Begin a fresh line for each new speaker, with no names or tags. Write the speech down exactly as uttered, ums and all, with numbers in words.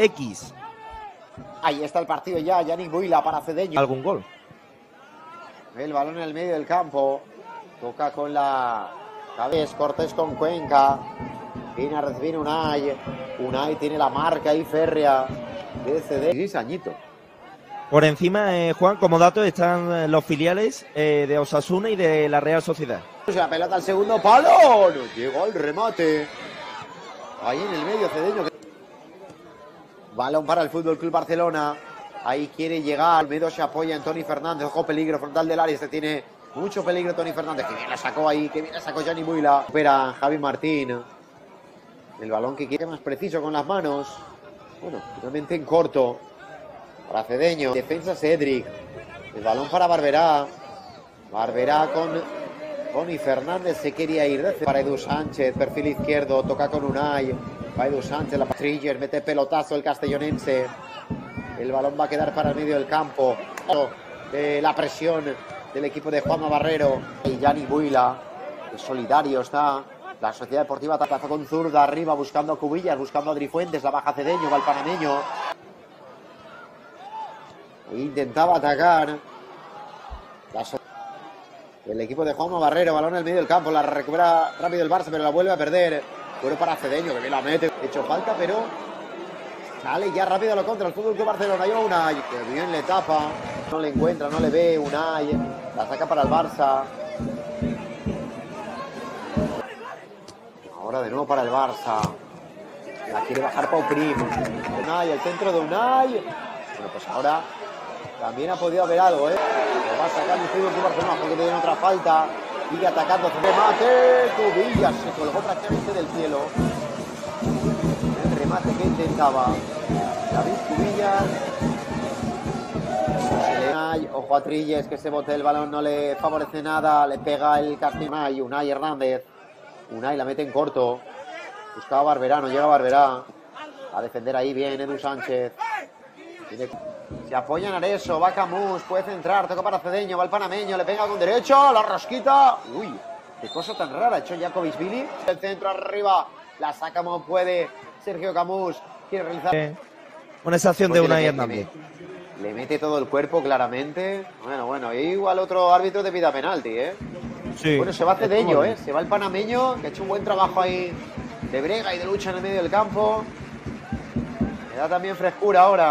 X.
Ahí está el partido ya, Yannick Buila para Cedeño.
¿Algún gol?
El balón en el medio del campo. Toca con la cabeza, Cortés con Cuenca. Viene a recibir Unai. Unai tiene la marca ahí férrea de Cedeño. dieciséis añitos.
Por encima, eh, Juan, como dato, están los filiales eh, de Osasuna y de la Real Sociedad.
La pelota al segundo palo. No llegó el remate. Ahí en el medio Cedeño. Balón para el Fútbol Club Barcelona. Ahí quiere llegar. Medo se apoya en Toni Fernández. Ojo, peligro frontal del área. Este tiene mucho peligro Toni Fernández. Que bien la sacó ahí. Que bien la sacó Yannick Buila. Espera Javi Martín. El balón que quiere más preciso con las manos. Bueno, finalmente en corto. Para Cedeño. Defensa Cedric. El balón para Barberá. Barberá con Toni Fernández. Se quería ir. Para Edu Sánchez. Perfil izquierdo. Toca con Unai. Va Edu Sánchez. La Triller. Mete pelotazo el castellonense. El balón va a quedar para el medio del campo. De la presión del equipo de Juanma Barrero. Y Yannick Buila. Solidario está. La Sociedad Deportiva Tapazo con zurda arriba buscando a Cubillas, buscando a Drifuentes, la baja Cedeño, va el panameño. Intentaba atacar. La so el equipo de Juanma Barrero, balón en el medio del campo, la recupera rápido el Barça, pero la vuelve a perder. Bueno para Cedeño, que bien la mete. Hecho falta, pero sale ya rápido a lo contra el Fútbol Club Barcelona. Lleva Unai, que bien le tapa. No le encuentra, no le ve. Unai, la saca para el Barça. Ahora de nuevo para el Barça. La quiere bajar Pau Prim. Unai, el centro de Unai. Bueno, pues ahora también ha podido haber algo, ¿eh? Lo va a sacar el Fútbol Club Barcelona porque tiene otra falta. Sigue atacando. Remate. Cubillas se colgó prácticamente del cielo. El remate que intentaba David Cubillas. Unai, ojo a Trilles, que se bote el balón, no le favorece nada. Le pega el Castillo. Unai, Unai Hernández. Unai la mete en corto. Buscaba Barberá, no llega Barberá. A defender ahí bien Edu Sánchez. Tiene... Se apoya en Areso, va Camus, puede centrar, toca para Cedeño, va el panameño, le pega con derecho, la rosquita. Uy, qué cosa tan rara ha hecho Jakobisvili. El centro arriba, la saca como puede Sergio Camus. Quiere realizar...
Eh, una estación de Unai Hernández.
Le, le mete todo el cuerpo claramente. Bueno, bueno, igual otro árbitro te pida penalti, ¿eh?
Sí,
bueno, se va Cedeño, ¿eh? Se va el panameño, que ha hecho un buen trabajo ahí de brega y de lucha en el medio del campo. Le da también frescura ahora.